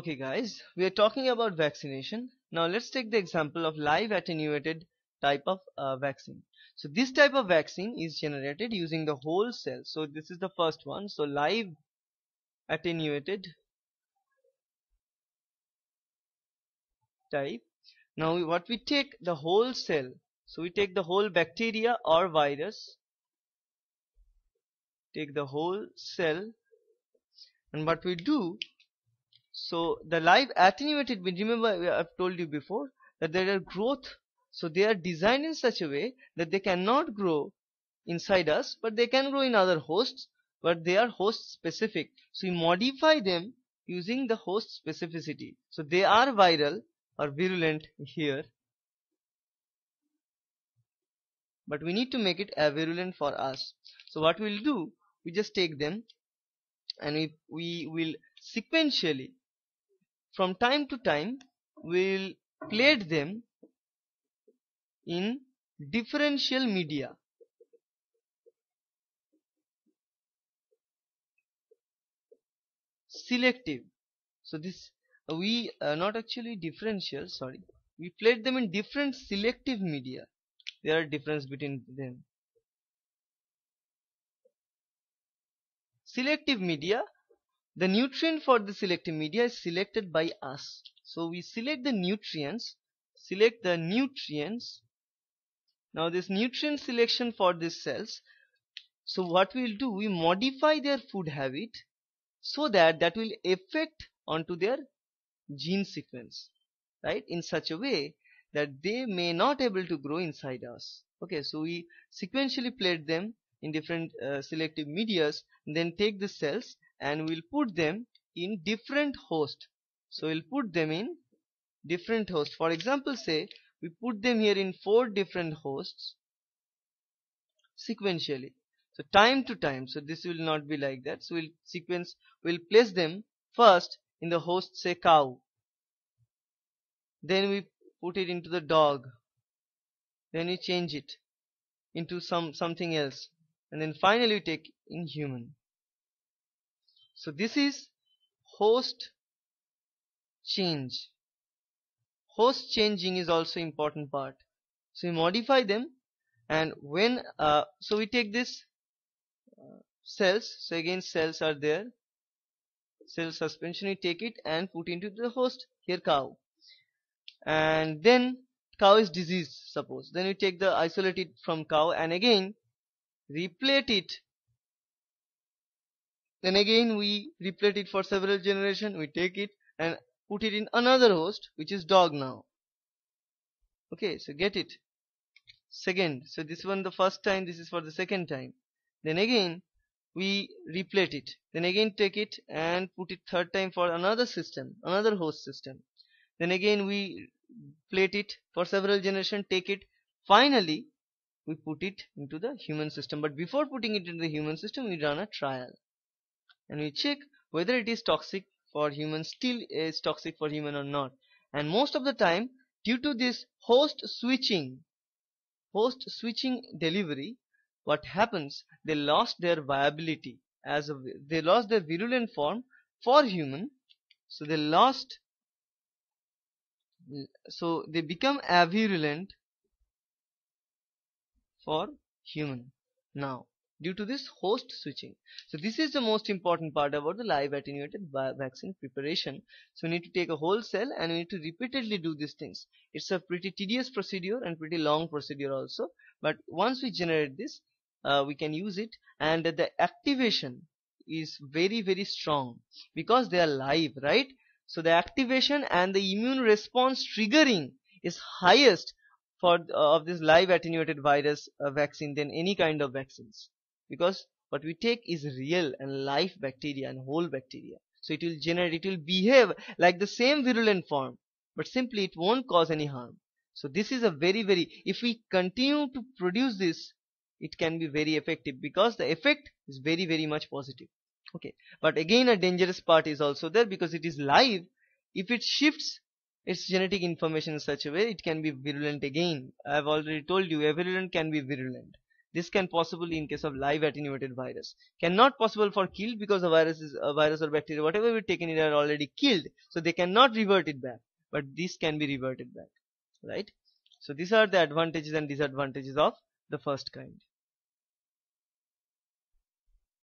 Okay guys, we are talking about vaccination. Now let's take the example of live attenuated type of vaccine. So this type of vaccine is generated using the whole cell. So this is the first one. So live attenuated type. Now what we take the whole cell. So we take the whole bacteria or virus. Take the whole cell. And what we do, so the live attenuated, remember I've told you before that there are growth, so they are designed in such a way that they cannot grow inside us, but they can grow in other hosts, but they are host specific. So we modify them using the host specificity. So they are viral or virulent here, but we need to make it avirulent for us. So what we'll do, we just take them and we will sequentially from time to time we'll plate them in differential media. Selective. So this we not actually differential, sorry, we plate them in different selective media. There are difference between them. Selective media, the nutrient for the selective media is selected by us. So we select the nutrients. Now this nutrient selection for these cells, so what we'll do, we modify their food habit so that that will affect onto their gene sequence, right, in such a way that they may not able to grow inside us. Okay, so we sequentially plate them in different selective medias, then take the cells and we'll put them in different host. So we'll put them in different hosts. For example, say we put them here in 4 different hosts sequentially, so time to time. So this will not be like that. So we'll place them first in the host, say cow, then we put it into the dog, then we change it into something else, and then finally we take in human. So this is host change. Host changing is also important part. So we modify them, and when so we take this cells, so again cells are there, cell suspension, we take it and put into the host, here cow, and then cow is diseased, suppose, then we take the isolated from cow and again replate it, then again we replate it for several generations, we take it and put it in another host, which is dog now. Okay, so get it, second, so this one the first time, this is for the second time, then again we replate it, then again take it and put it third time for another system, another host system, then again we plate it for several generations, take it, finally we put it into the human system. But before putting it into the human system, we run a trial and we check whether it is toxic for humans, still is toxic for human or not. And most of the time, due to this host switching delivery, what happens, they lost their viability, they lost their virulent form for human, so they become avirulent for human now, due to this host switching. So this is the most important part about the live attenuated vaccine preparation. So we need to take a whole cell and we need to repeatedly do these things. It's a pretty tedious procedure and pretty long procedure also, but once we generate this, we can use it, and the activation is very strong because they are live, right? So the activation and the immune response triggering is highest for of this live attenuated virus vaccine than any kind of vaccines, because what we take is real and live bacteria and whole bacteria. So it will behave like the same virulent form, but simply it won't cause any harm. So this is a very, if we continue to produce this, it can be very effective because the effect is very much positive. Okay, but again a dangerous part is also there because it is live. If it shifts its genetic information in such a way, it can be virulent again. I have already told you, a virulent can be virulent. This can possibly in case of live attenuated virus. Cannot possible for killed because the virus is a virus or bacteria, whatever we've taken it are already killed, so they cannot revert it back. But this can be reverted back, right? So these are the advantages and disadvantages of the first kind.